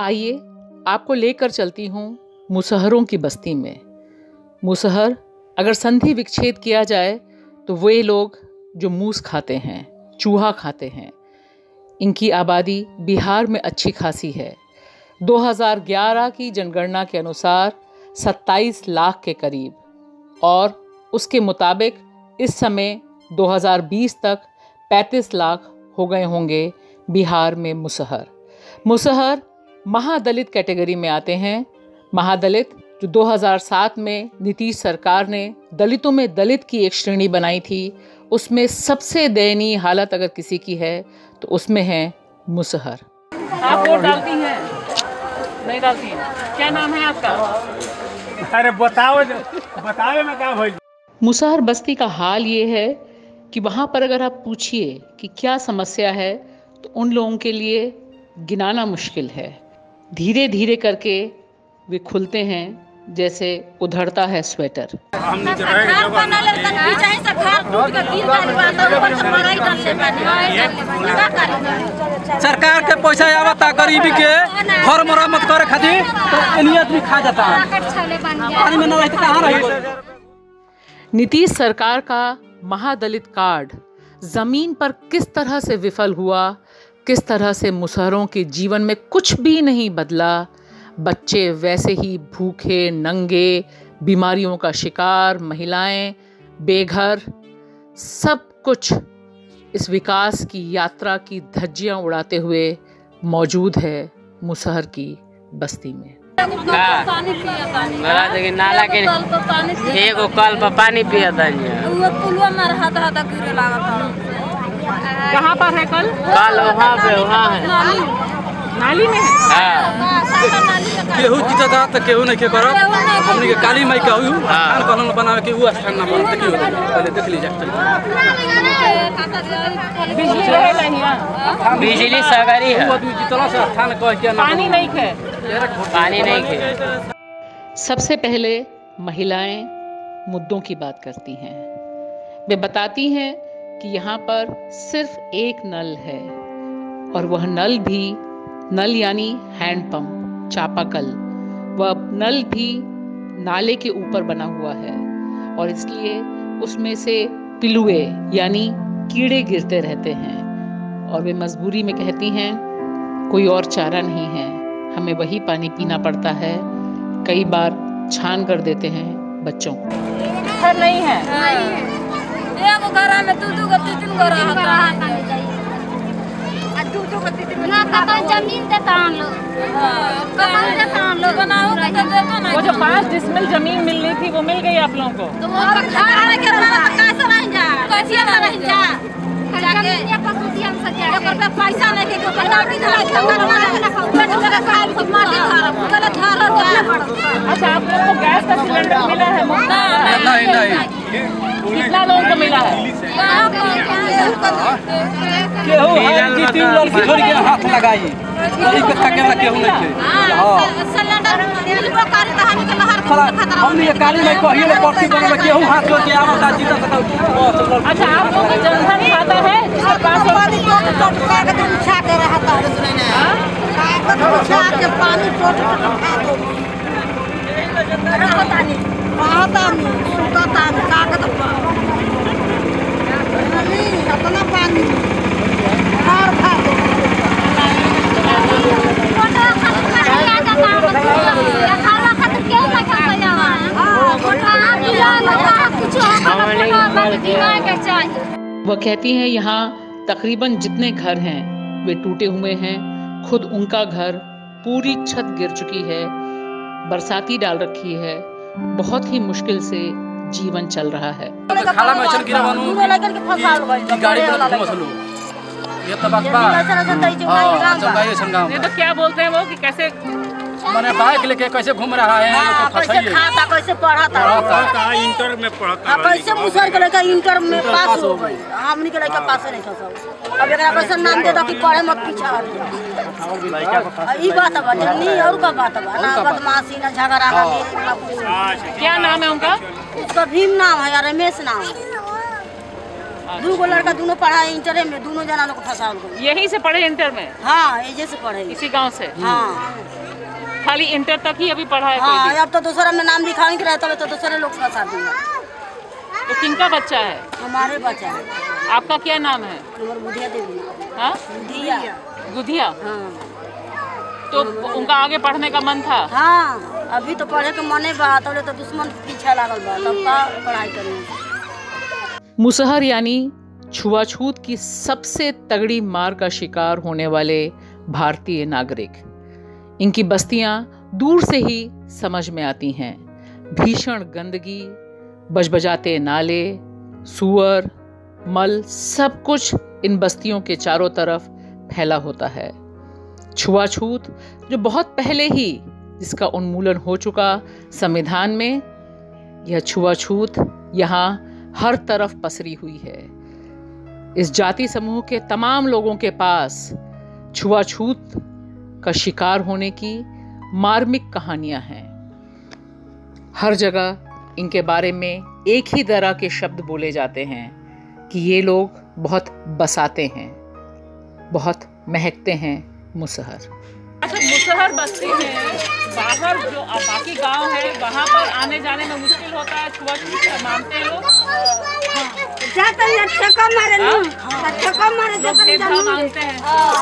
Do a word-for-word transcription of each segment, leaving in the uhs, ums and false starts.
आइए आपको लेकर चलती हूँ मुसहरों की बस्ती में। मुसहर अगर संधि विच्छेद किया जाए तो वे लोग जो मूस खाते हैं, चूहा खाते हैं। इनकी आबादी बिहार में अच्छी खासी है। दो हज़ार ग्यारह की जनगणना के अनुसार सत्ताईस लाख के करीब, और उसके मुताबिक इस समय दो हज़ार बीस तक पैंतीस लाख हो गए होंगे बिहार में मुसहर। मुसहर महादलित कैटेगरी में आते हैं। महादलित जो दो हज़ार सात में नीतीश सरकार ने दलितों में दलित की एक श्रेणी बनाई थी, उसमें सबसे दयनीय हालत अगर किसी की है तो उसमें है मुसहर। आप वोट डालती हैं? नहीं डालती हैं? क्या नाम है आपका? अरे बताओ, बताओ मैं क्या भाई। मुसहर बस्ती का हाल ये है कि वहाँ पर अगर आप पूछिए कि क्या समस्या है तो उन लोगों के लिए गिनाना मुश्किल है। धीरे धीरे करके वे खुलते हैं जैसे उधड़ता है स्वेटर। सरकार के पैसा आवता गरीबी के घर मरम्मत करे खातिर तो इन्हीं आदमी खा जाता है। पानी में न रहते कहाँ रही। नीतीश सरकार का महादलित कार्ड जमीन पर किस तरह से विफल हुआ, किस तरह से मुसहरों के जीवन में कुछ भी नहीं बदला। बच्चे वैसे ही भूखे, नंगे, बीमारियों का शिकार, महिलाएं बेघर, सब कुछ इस विकास की यात्रा की धज्जियां उड़ाते हुए मौजूद है मुसहर की बस्ती में। नाला के एगो कल पर पानी पिया था। कहाँ पर है कल? कल वहाँ पे वहाँ है, नाली में है। हाँ। केहू जीता तो केहू नहीं के करब। हमनी के काली माई कहू स्थान कहलन बनावे के उ स्थान ना बनत की होता पहले देख ली जाए। बिजली है नहीं? बिजली सगरी है। जीतला से स्थान कह के पानी नहीं खे, पानी नहीं खे। सबसे पहले महिलाएं मुद्दों की बात करती हैं। वे बताती हैं कि यहाँ पर सिर्फ एक नल है, और वह नल भी, नल यानी हैंडपंप, चापाकल, वह नल भी नाले के ऊपर बना हुआ है, और इसलिए उसमें से पिलुए यानी कीड़े गिरते रहते हैं। और वे मजबूरी में कहती हैं कोई और चारा नहीं है, हमें वही पानी पीना पड़ता है। कई बार छान कर देते हैं बच्चों को। नहीं है, एगो घर में दू दू गो तीन तीन गो रहता है। दू दू गो तीन तीन ना कतन जमीन देता हम लोग, कतन देता हम लोग बनाओ के देता ना। वो जो पाँच डिसमिल जमीन मिलनी थी वो मिल गई आप लोगों को? तो वो खाने के बाद कैसे रह जा, कैसे ना रह जा जाके ये पसुसी हम सजा ऊपर पे पैसा नहीं के ऊपर माटी धरा ठंडा वाला पेट लगा खाए सब माटी धरा गलत धरा जा। अच्छा, आप लोगों को गैस का सिलेंडर मिला है? नहीं नहीं। कितना लोगों को मिला है? केहू हर की तीन लड़की छोड़ के हाथ लगाई कोई के थके वाला केहू नहीं है। हां सिलेंडर मिलबो करे त हम के लहर खतरा। हमनी ये काली में कहिए ले पट्टी बने केहू हाथ जोड़ के आवता जीता तक। अच्छा, आप लोगों को जनधन खाता है जिसके पास पानी टोट टोट के तुम छा के रहता है। हां कागज छा के पानी टोट टोट खा दो। पता नहीं पता नहीं सुता कागज पर नहीं अपना पानी और खा दो। फोटो खाली आ जाता है खाना खाते क्यों ना खाता जावा। हां फोटो मिला लगा कुछ होगा चाहिए। वह कहती हैं यहाँ तकरीबन जितने घर हैं वे टूटे हुए हैं। खुद उनका घर पूरी छत गिर चुकी है, बरसाती डाल रखी है, बहुत ही मुश्किल से जीवन चल रहा है। खाला में चल गिरवानो लगन के फसाल गई गाड़ी पे घुसलो ये तो बात बा। हां चंगाई संगाम ये तो क्या बोलते हैं वो कि कैसे माने बाइक लेके कैसे घूम रहा है, लोग कैसे फसाइए खाता कैसे पढ़ाता कहा इंटर में पढ़ता है, कैसे मुसर के लड़का इंटर में पास हो गई, हमनी के लड़का पास नहीं था सब। अब एकरा कैसे नाम दे दो कि पढ़े मत पीछा हट जा। ई बात बा जन्नी और का बात बा ना, बदमाशी ना झगड़ा ना मेरे। क्या नाम है उनका? उसका भीम नाम है या रमेश नाम है। दो गो लड़का दोनों पढ़ा इंटर में, दोनों जना लोग फंसा गए। यहीं से पढ़े इंटर में? हाँ, एजे से पढ़े, इसी गांव से। हाँ। खाली इंटर तक ही अभी पढ़ा है? हाँ, अब तो दूसरा में नाम लिखाने के रहता है तो दूसरे लोग का शादी है। तो किनका बच्चा है? हमारे बच्चा है। आपका क्या नाम है? हमारे बुधिया देवी। हाँ, बुधिया। गुधिया। हाँ। तो उनका आगे पढ़ने का मन था? हाँ, अभी तो पढ़े के मने बा, तो, तो दुश्मन पीछे लागल बा, तब का पढ़ाई करेंगे। मुसहर यानी छुआछूत की सबसे तगड़ी मार का शिकार होने वाले भारतीय नागरिक। इनकी बस्तियां दूर से ही समझ में आती हैं। भीषण गंदगी, बजबजाते नाले, सुअर, मल, सब कुछ इन बस्तियों के चारों तरफ फैला होता है। छुआछूत जो बहुत पहले ही जिसका उन्मूलन हो चुका संविधान में, यह छुआछूत यहाँ हर तरफ पसरी हुई है। इस जाति समूह के तमाम लोगों के पास छुआछूत का शिकार होने की मार्मिक कहानियां हैं। हर जगह इनके बारे में एक ही तरह के शब्द बोले जाते हैं कि ये लोग बहुत बसाते हैं, बहुत महकते हैं मुसहर। अच्छा, मुसहर बस्ती में बाहर जो बाकी गांव है वहाँ पर आने जाने में मुश्किल होता है? छुआछूत मानते हैं लोग? जाते हैं ठेका मारे लोग, ठेका मारे लोग भेदभाव मानते हैं।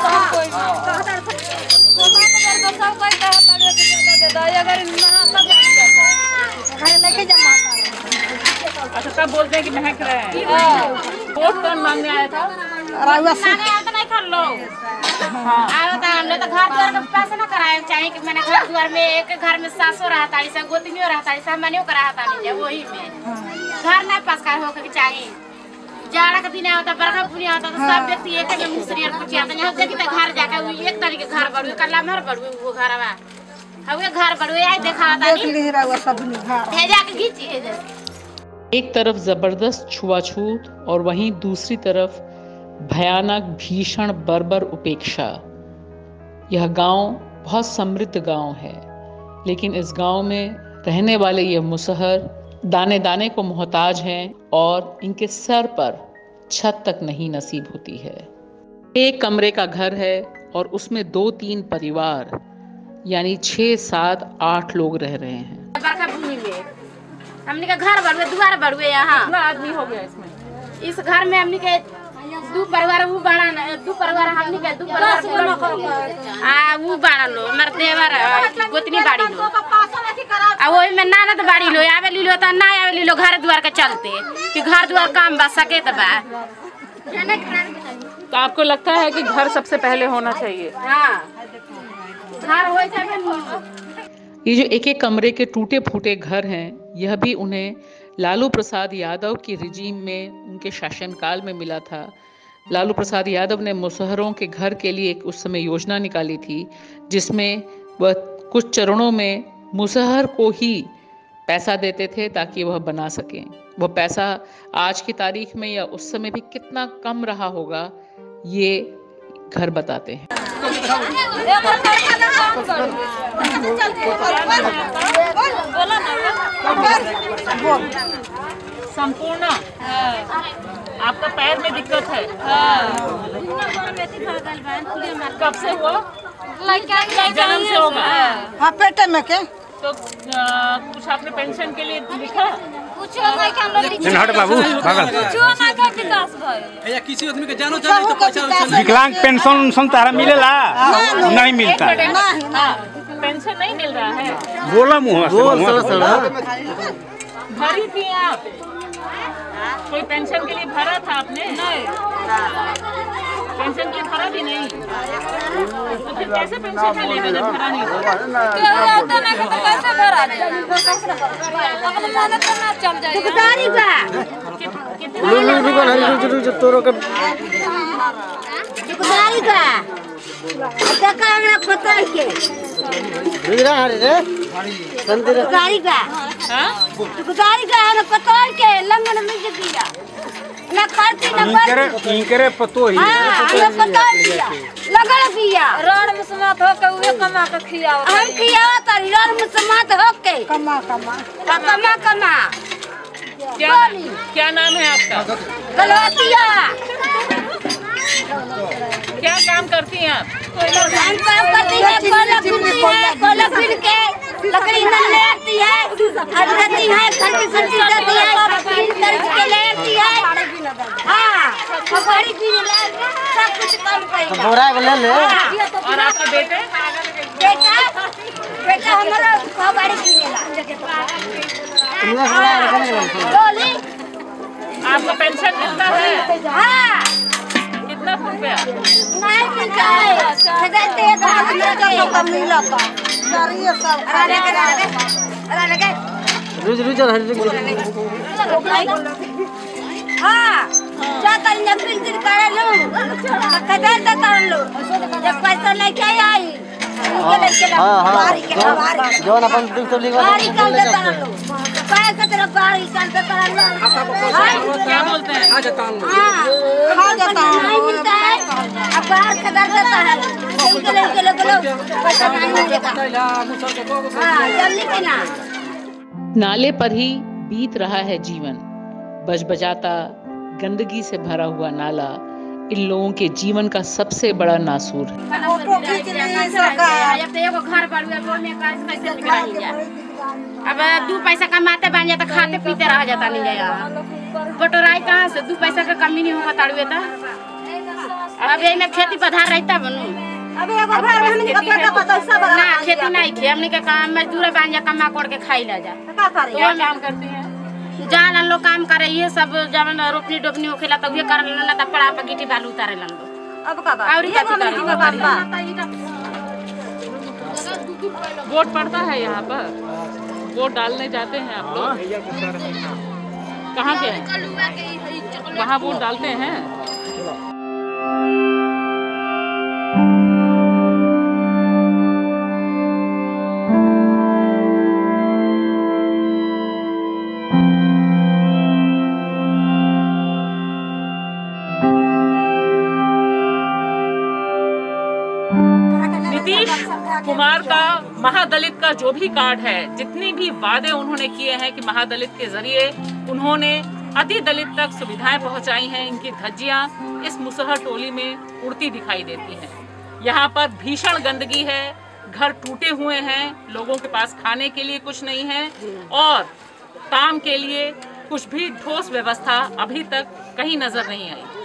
अच्छा, तब बोलते हैं कि महक रहे हैं। वोट कौन मांगने आया था? नहीं कर लो। हाँ। हम लोग तो घर द्वार का पैसा ना कराए चाहिए कि मैंने घर द्वार में एक घर में सासो रहता है, ऐसा गोतनियों रहता है, ऐसा मनियों का रहता नहीं, वही में घर नहीं पास कर हो के चाहिए। जाड़ा का दिन आता, बरखा पुनी आता तो सब व्यक्ति एक में मुसरी और कुछ आता। यहाँ देखी तो घर जाके एक तरीके घर बढ़ू, कल्ला मर बढ़ू, वो घर आवा हवे घर बढ़ू आई देखा आता नहीं जाके खींची। एक तरफ जबरदस्त छुआछूत और वहीं दूसरी तरफ भयानक भीषण बर्बर उपेक्षा। यह गांव बहुत समृद्ध गांव है, लेकिन इस गांव में रहने वाले ये मुसहर दाने दाने को मोहताज हैं और इनके सर पर छत तक नहीं नसीब होती है। एक कमरे का घर है और उसमें दो तीन परिवार यानी छः सात आठ लोग रह रहे हैं। बरखा भूमि में हमने का घर बढ़ुए, द्वार बढ़ुए, यहाँ कितना आदमी हो गया इसमें? इस घर में हमने के दो परिवार वो बड़ा दो परिवार हमने के दो परिवार आ वो बड़ा लो हमारे देवर गोतनी बाड़ी लो आ वही में नानद बाड़ी लो आवे लीलो त ना आवे लीलो घर द्वार के चलते कि घर द्वार काम बा सके त बा। तो आपको लगता है कि घर सबसे पहले होना चाहिए? हाँ, घर होए जावे। ये जो एक एक कमरे के टूटे फूटे घर हैं, यह भी उन्हें लालू प्रसाद यादव की रिजीम में उनके शासनकाल में मिला था। लालू प्रसाद यादव ने मुसहरों के घर के लिए एक उस समय योजना निकाली थी, जिसमें वह कुछ चरणों में मुसहर को ही पैसा देते थे ताकि वह बना सकें। वह पैसा आज की तारीख में या उस समय भी कितना कम रहा होगा, ये घर बताते हैं। संपूर्ण आपका पैर में दिक्कत है? कब से हुआ? जन्म से होगा? हाँ, पेटे में के तो आ, कुछ आपने पेंशन के लिए लिखा? हट बाबू भागल या किसी आदमी के जानो चाहिए तो पैसा विकलांग पेंशन उनसन तारा मिलेला? नहीं मिलता है। पेंशन नहीं मिल रहा है? बोला मुँह से भरी थी आप? कोई पेंशन के लिए भरा था आपने? नहीं, पेंशन के लिए भरा भी नहीं। तो फिर कैसे पेंशन मिलेगा जब भरा नहीं होगा? दुखदारी बा दुखदारी बा देखा हमरा पता के दुखदारी बा दुखदारी का है पता के लंगन मिल दिया ना खाती ना इनकरे इनकरे पतो ही हां पता दिया लगल दिया रण में समात हो के उहे कमा के खियाओ हम खियाओ तारी रण में समात हो के कमा कमा कमा कमा क्या क्या नाम है आपका? गलवतिया क्या काम करती हैं आप? हम काम करती है, कोयला पीती है, कोयला पीट के लकड़ी न ले आती है, और देती है, घर की सब्जी देती है, पीट करके ले आती है। हाँ, और पानी पी ले, सब कुछ काम करेगा। बोरा ले ले। और आपके बेटे? बेटा, बेटा हमारा पानी पी लेला। बोली, आपका पेंशन कितना है? हाँ, कितना रुपया? नहीं मिलता है, खजाते हैं तो हमारा तो कम मिला का। सारी सब। अरे लगे, अरे लगे। रुज रुज हाँ, जाता है फिर कर लो, खजाते कर लो, जब पैसा लेके आई, इनके लेके ला, बारी के ला, बारी के जो अपन दुख तो लिखवा बारी कर देता लो, पैसा तेरा बारी कर देता लो, क्या बोलते हैं? हाँ, खा जाता है, नहीं मिलता है, अब बाहर खजा देता है, इनके लेके लो, पैसा नहीं मिलेगा, हाँ, जल्दी के ना। नाले पर ही बीत रहा है जीवन, बजबजाता गंदगी से भरा हुआ नाला इन लोगों के जीवन का सबसे बड़ा नासूर है। फोटो खींच रही सरकार। अब तो एगो घर बनवे में कैसे निकल जा। अब दो पैसा कमाते बन जाता, खाते पीते रह जाता नहीं जाया। बटोराई कहाँ से दो पैसा का कमी नहीं होगा ताड़ुए था। अब यही में खेती पधार रहता बनू। अबे एगो घर में हमनी का बेटा पता सब ना खेती नहीं थी, हमने के काम मजदूर बन जा, कमा कोड़ के खाई ला जा। का करे? ये काम करती है। जान लोग काम करे, ये सब जब रोपनी डोपनी होखेला तब ये कर लेना, तब पड़ा पर गिट्टी बालू उतारे लन लो। अब का बात? और क्या करे? वोट पड़ता है यहाँ पर? वोट डालने जाते हैं आप लोग? कहाँ के हैं? वहाँ वोट डालते हैं? नीतीश कुमार का महादलित का जो भी कार्ड है, जितनी भी वादे उन्होंने किए हैं कि महादलित के जरिए उन्होंने अति दलित तक सुविधाएं पहुंचाई हैं, इनकी धज्जियां इस मुसहर टोली में उड़ती दिखाई देती हैं। यहाँ पर भीषण गंदगी है, घर टूटे हुए हैं, लोगों के पास खाने के लिए कुछ नहीं है और काम के लिए कुछ भी ठोस व्यवस्था अभी तक कहीं नजर नहीं आई।